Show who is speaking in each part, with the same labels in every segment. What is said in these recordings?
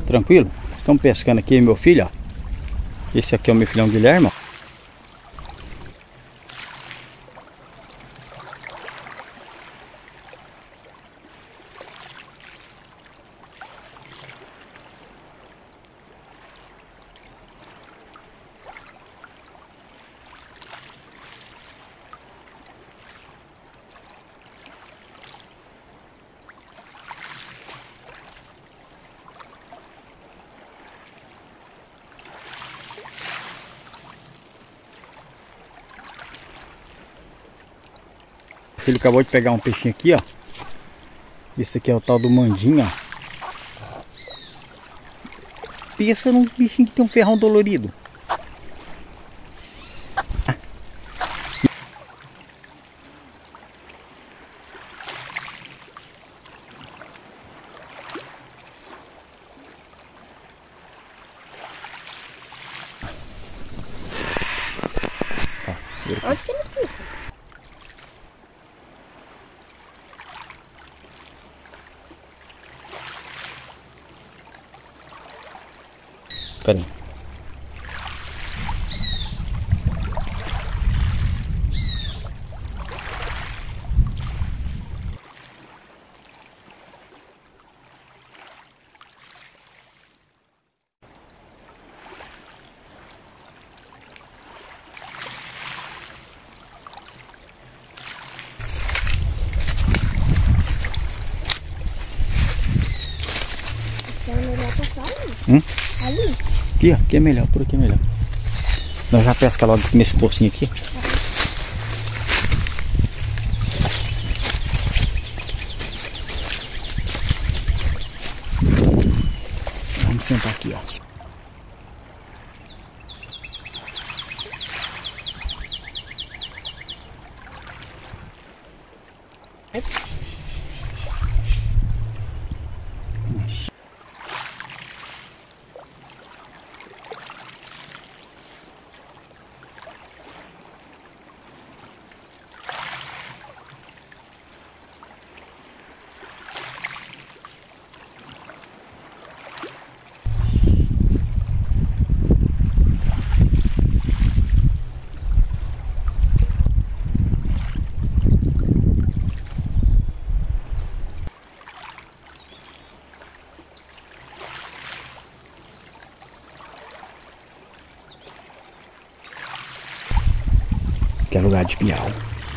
Speaker 1: Tranquilo? Estamos pescando aqui, meu filho, ó. Esse aqui é o meu filhão Guilherme, ó. Ele acabou de pegar um peixinho aqui, ó. Esse aqui é o tal do mandinha. Pensa num bichinho que tem um ferrão dolorido.
Speaker 2: Acho que ele fica.
Speaker 1: Pera aí.
Speaker 2: É melhor passar ali. Ali?
Speaker 1: Aqui, ó. Aqui é melhor, por aqui é melhor. Nós já pesca logo nesse pocinho aqui. Vamos sentar aqui, ó. Que é lugar de piau.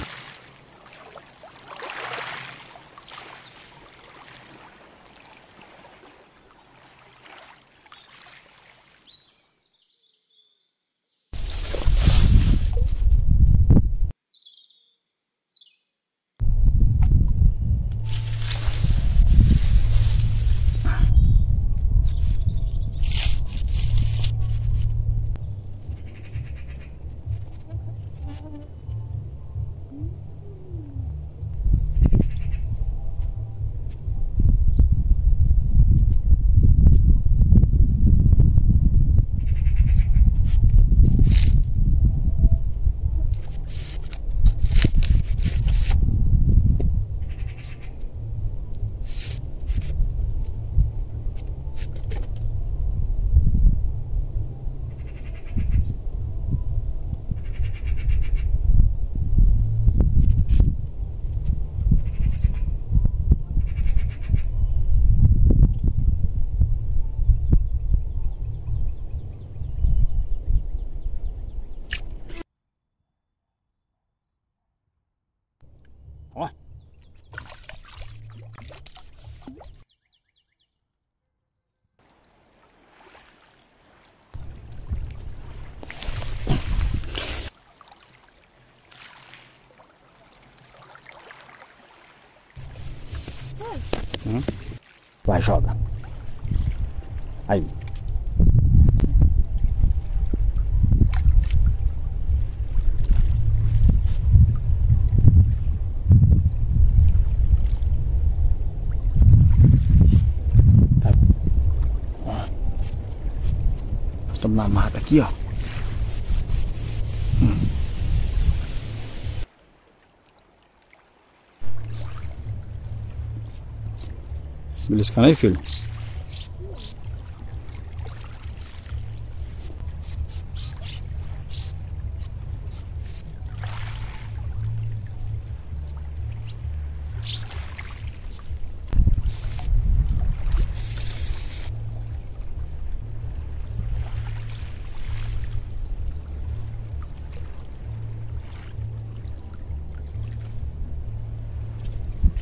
Speaker 1: Ó. Vai, joga. Aí. Estamos na mata aqui, ó. Beliscando aí, filho?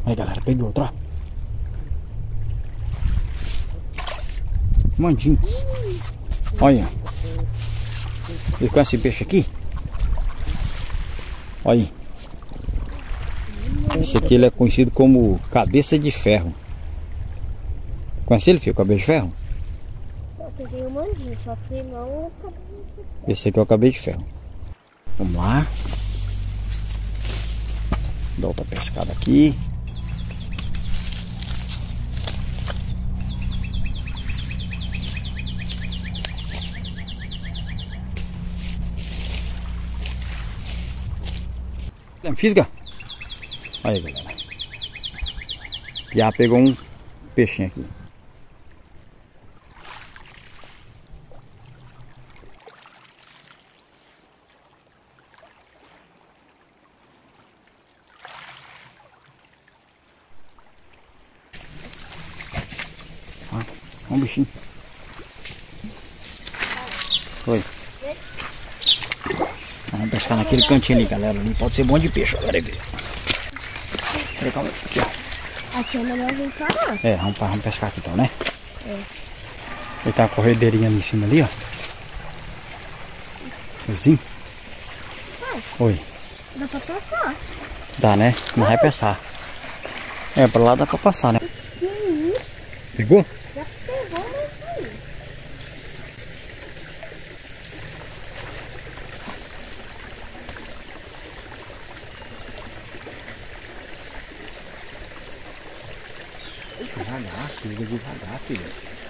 Speaker 1: Aí, galera, peguei outro, ó. Mandinho. Olha. E com esse peixe aqui. Olha aí. Esse aqui ele é conhecido como cabeça de ferro. Conhece ele, filho? Cabeça de ferro?
Speaker 2: Eu peguei o mandinho, só que não o cabeça.
Speaker 1: Esse aqui é o cabeça de ferro. Vamos lá. Dá outra pescada aqui. Fisga. Aí, galera. Já pegou um peixinho aqui. Um bichinho. Foi. Vamos pescar naquele cantinho ali, galera. Ali pode ser bom de peixe. Agora ver. Calma aí. Aqui, ó.
Speaker 2: Aqui é melhor vir pra lá.
Speaker 1: É, vamos pescar aqui então, né?
Speaker 2: É.
Speaker 1: Ele tá uma corredeirinha ali em cima ali, ó. Assim. Oi.
Speaker 2: Dá pra passar.
Speaker 1: Dá, né? Não vai passar. É, pra lá dá pra passar, né?
Speaker 2: Que isso?
Speaker 1: Pegou?
Speaker 2: Já pegou, mas aí.
Speaker 1: Devagar, filho, devagar, filho.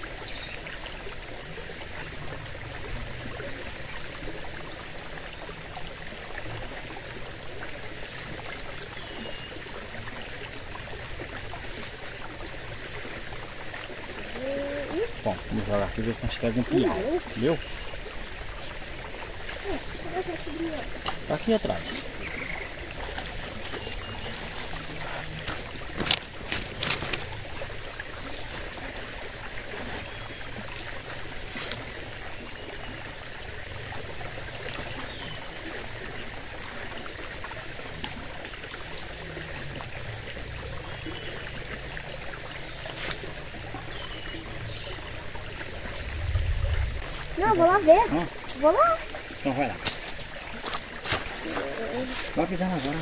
Speaker 1: Bom, vamos jogar aqui, ver se nós pegamos um piau. Viu? Tá aqui atrás.
Speaker 2: Não, vou lá ver. Vou lá.
Speaker 1: Então vai lá. Vai pisar agora.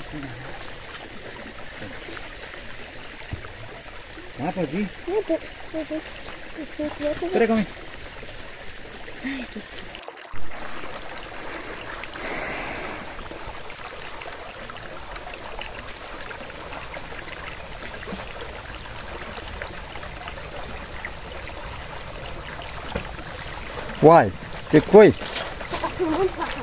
Speaker 1: Vai, pode ir. Peraí, calma aí. Uai, que foi?
Speaker 2: Passou muito pra cá.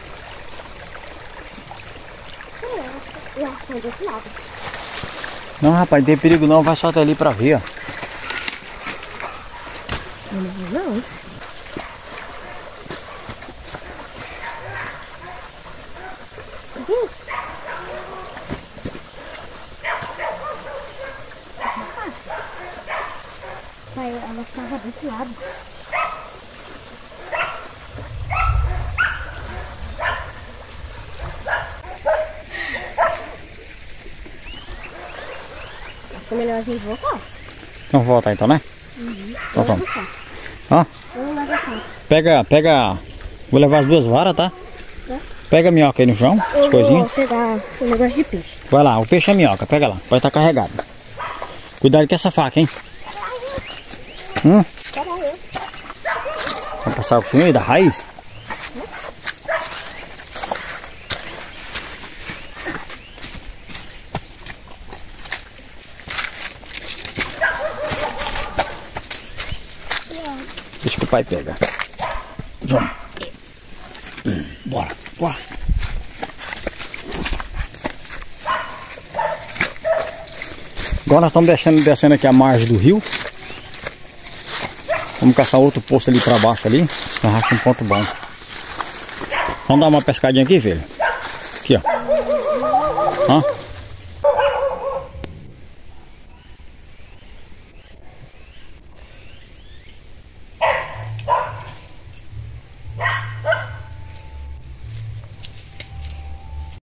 Speaker 2: Eu acho que foi desse lado.
Speaker 1: Não, rapaz, não tem perigo não, vai só até ali pra ver, ó.
Speaker 2: Não. Pai, ela estava desse lado. Acho que é melhor a gente voltar.
Speaker 1: Vamos voltar então, né? Então vamos. Ó,
Speaker 2: Vamos lá voltar.
Speaker 1: pega. Vou levar as duas varas, tá? Pega a minhoca aí no chão, as
Speaker 2: Eu
Speaker 1: coisinhas.
Speaker 2: vou pegar o negócio de peixe.
Speaker 1: Vai lá, o peixe é minhoca, pega lá, pode estar carregado. Cuidado com essa faca, hein?
Speaker 2: Pera aí.
Speaker 1: Vamos passar por cima aí da raiz. Deixa que o pai pega. Vamos. Bora, bora. Agora nós estamos descendo aqui a margem do rio. Vamos caçar outro poço ali pra baixo ali. Senão acha um ponto bom. Vamos dar uma pescadinha aqui, filho. Aqui, ó. Ó.